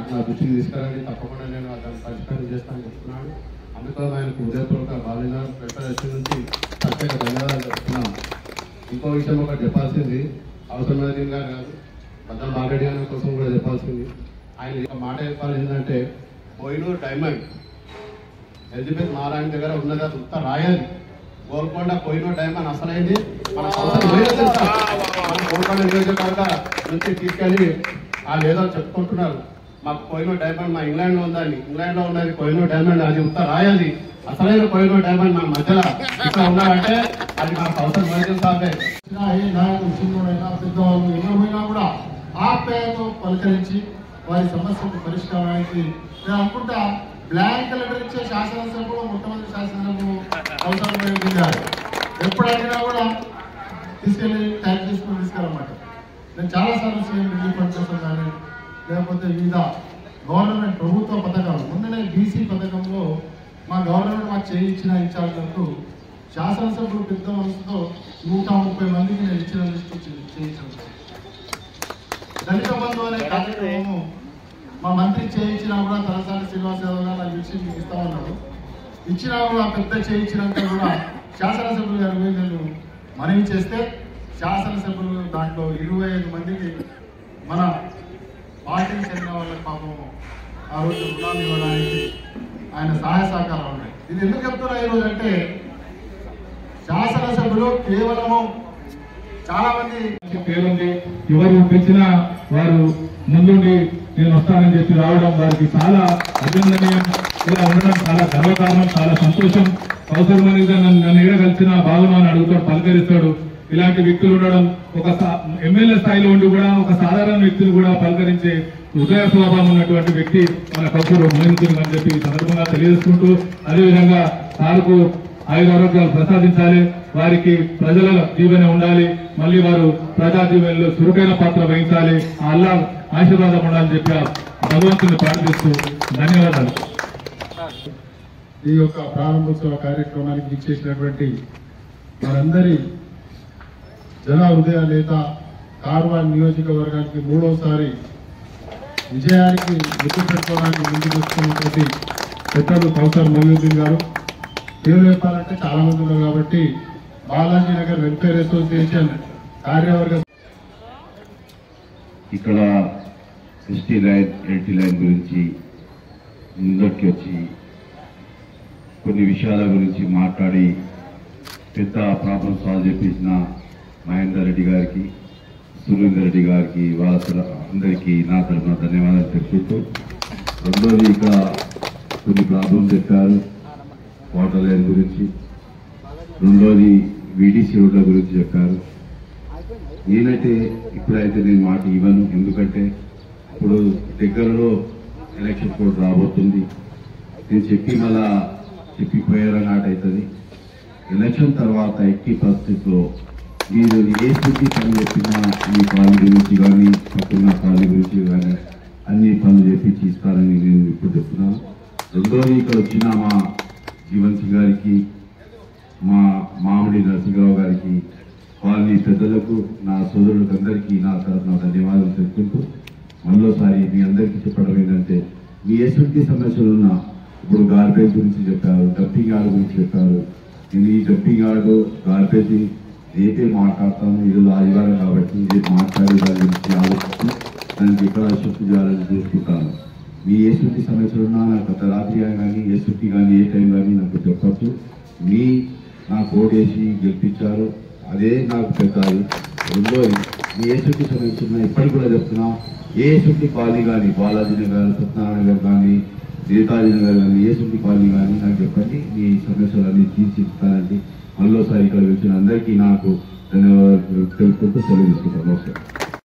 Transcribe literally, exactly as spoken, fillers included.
నా దృష్టికి తీసుకురండి, తప్పకుండా నేను దాన్ని పరిష్కారం చేస్తానని చెప్తున్నాను. అందుకని ఆయనకు ఉదయపూర్వక బాలిన ఫెడరేషన్ నుంచి ప్రత్యేక ధన్యవాదాలు చెప్తున్నాను. ఇంకో విషయం ఒకటి చెప్పాల్సింది, అవసరమైన గారు కాదు, బద్దల బాలరెడ్డి గారి కోసం కూడా చెప్పాల్సింది. ఆయన ఒక మాట చెప్పాలి ఏంటంటే, కోహినూరు డైమండ్ ఎలిజబెత్ నారాయణ దగ్గర ఉన్నది, అది ఉత్త రాయాలి. గోల్కొండ కోహినూరు డైమండ్ అసలైంది మన మన గోల్కొండ నియోజకవర్గ నుంచి తీసుకెళ్ళి వాళ్ళు ఏదో చెప్పుకుంటున్నారు, మాకు కోహినూరు డైమండ్ మా ఇంగ్లాండ్ లో ఉందని. ఇంగ్లాండ్ లో ఉన్నది కోహినూరు డైమండ్, అది ఉత్త రాయాలి. అసలైన కోహినూరు డైమండ్ మన మధ్యలో ఇక్కడ ఉన్నారంటే అది మా కౌసర్ మొహియుద్దీన్ సాబే. చిన్నోడైనా పెద్దవాళ్ళు ఎవరైనా కూడా ఆప్యాయతో పలకరించి వారి సమస్యకు పరిష్కారానికి నేను అనుకుంటా బ్లాంక్ లెటర్ ఇచ్చే శాసనసభలో మొట్టమొదటి శాసనసభ కౌసర్ మొహియుద్దీన్ గారు ఎప్పుడు అడిగినా కూడా తీసుకెళ్ళి ట్యాక్ చేసుకుని తీసుకెళ్ళమాట. నేను చాలాసార్లు సీఎం రిలీఫ్ ఫండ్ కోసం కానీ లేకపోతే వివిధ గవర్నమెంట్ ప్రభుత్వ పథకాలు, ముందనే బీసీ పథకంలో మా గవర్నమెంట్ మాకు చేయించిన ఇన్ఛార్జ్లకు శాసనసభ్యులు పెద్ద మనసుతో నూట ముప్పై మందికి నేను ఇచ్చిన లిస్టు చేయించాను. దళిత బంధు అనే కార్యక్రమము మా మంత్రి చేయించినా కూడా తలసాని శ్రీనివాస్ యాదవ్ గారు నాకు ఇచ్చి మీకు ఇస్తామన్నాడు. ఇచ్చినా కూడా పెద్ద చేయించినాక కూడా శాసనసభ్యులు గారు నేను మనవి చేస్తే శాసనసభ్యులు దాంట్లో ఇరవై ఐదు మందికి మన పార్టీకి చెందిన వాళ్ళకి పాపం ఆ రోజు రుణాలు ఇవ్వడానికి ఆయన సహాయ సహకారాలు ఉన్నాయి. ఇది ఎందుకు చెప్తున్నా ఈరోజు అంటే, శాసనసభ్యులు కేవలము చాలా మంది పేరుంది, ఎవరు పెంచినా వారు ముందుండి నేను వస్తానని చెప్పి రావడం వారికి చాలా అభినందనీయం. ఇలా ఉండడం చాలా గర్వకారణం, చాలా సంతోషం. కౌసర్ మొహియుద్దీన్ నన్ను ఏడ కలిసిన బాగున్నాను అడుగుతాడు, పలకరిస్తాడు. ఇలాంటి వ్యక్తులు ఉండడం, ఒక ఎమ్మెల్యే స్థాయిలో ఉండి కూడా ఒక సాధారణ వ్యక్తిని కూడా పలకరించే హృదయ స్వభావం ఉన్నటువంటి వ్యక్తి మన కౌసర్ మొహియుద్దీన్ అని చెప్పి సందర్భంగా తెలియజేసుకుంటూ, అదేవిధంగా సార్కు ఆయురారోగ్యాలు ప్రసాదించాలి, వారికి ప్రజల దీవెన ఉండాలి, మళ్ళీ వారు ప్రజా దీవెనలో చురుకైన పాత్ర వహించాలి, ఆ అల్లా ఆశీర్వాదం ఉండాలని చెప్పి భగవంతుని ప్రార్థిస్తూ ధన్యవాదాలు. ఈ యొక్క ప్రారంభోత్సవ కార్యక్రమానికి ఇచ్చేసినటువంటి వారందరి జన హృదయ నేత, కార్వాన్ నియోజకవర్గానికి మూడోసారి విజయానికి గుర్తు పెట్టుకోవడానికి ముందుకు వస్తున్నటువంటి పెద్దలు కౌసర్ మొహియుద్దీన్ గారు. పేరు చెప్పాలంటే చాలా మంది ఉన్నారు కాబట్టి బాలాజీ నగర్ వెల్ఫేర్ అసోసియేషన్ కార్యవర్గ ఇక్కడ ఎస్టీ లైన్ ఎల్టీ లైన్ గురించి ముందరికి వచ్చి కొన్ని విషయాల గురించి మాట్లాడి పెద్ద ప్రాబ్లం సాల్వ్ చేపించిన మహేందర్ రెడ్డి గారికి, సురేందర్ రెడ్డి గారికి, వాళ్ళ అందరికీ నా తరఫున ధన్యవాదాలు చెప్పుకుంటూ, రెండోది ఇక్కడ కొన్ని ప్రాబ్లమ్స్ చెప్పారు వాటర్ లైన్ గురించి, రెండోది వీడీసీ రోడ్ల గురించి చెప్పారు. నేనైతే ఇప్పుడైతే నేను మాట ఇవ్వను, ఎందుకంటే ఇప్పుడు దగ్గరలో ఎలక్షన్ కోడ్ రాబోతుంది. నేను చెప్పి మళ్ళా చెప్పిపోయారని నాట అవుతుంది. ఎలక్షన్ తర్వాత ఎట్టి పరిస్థితుల్లో మీరు ఏ స్థితి పని చెప్పినా ఈ కాలనీ గురించి కానీ పక్కన కాలనీ గురించి కానీ అన్ని పనులు చెప్పించి ఇస్తారని నేను ఇప్పుడు చెప్తున్నాను. రెండోది ఇక్కడ వచ్చిన మా జీవన్ సింగ్ గారికి, మా మామిడి నరసింహరావు గారికి, కాలనీ పెద్దలకు, నా సోదరులకు అందరికీ నా తరఫున ధన్యవాదాలు తెలుపుకుంటూ, మరోసారి మీ అందరికీ చెప్పడం ఏంటంటే, మీ ఎటువంటి సమస్యలు ఉన్నా, ఇప్పుడు గార్బేజ్ గురించి చెప్పారు, డంపింగ్ యార్డ్ గురించి చెప్పారు. నేను ఈ డంపింగ్ యార్డు గార్బేజ్ రేపే మాట్లాడతాను, ఈరోజు ఆదివారం కాబట్టి రేపు మాట్లాడే దాని గురించి ఆలోచిస్తూ దానికి ఎక్కడ శక్తి చేయాలని చూసుకుంటాను. మీ ఏ శుద్ధి సమస్యలు ఉన్నా నాకు గత రాత్రి కానీ ఏ శుద్ధి కానీ ఏ టైం కానీ నాకు చెప్పచ్చు. మీ నాకు ఓటేసి గెలిపించారు, అదే నాకు పెట్టాలి. రెండో మీ ఏ శుద్ధి సమస్యలు ఉన్నా ఇప్పటికి కూడా చెప్తున్నా, ఏ శుద్ధి కాలనీ కానీ బాలాజీ నగర్, సత్యనారాయణ నగర్ కానీ, నేతాజీ నగర్ కానీ, ఏ శుద్ధి కాలనీ కానీ నాకు చెప్పండి, మీ సమస్యలన్నీ తీర్చిస్తానండి. మరోసారి ఇక్కడ వచ్చిన అందరికీ నాకు ధన్యవాదాలు తెలుపుకుంటూ సెలవు తీసుకుంటాను. నమస్కారం.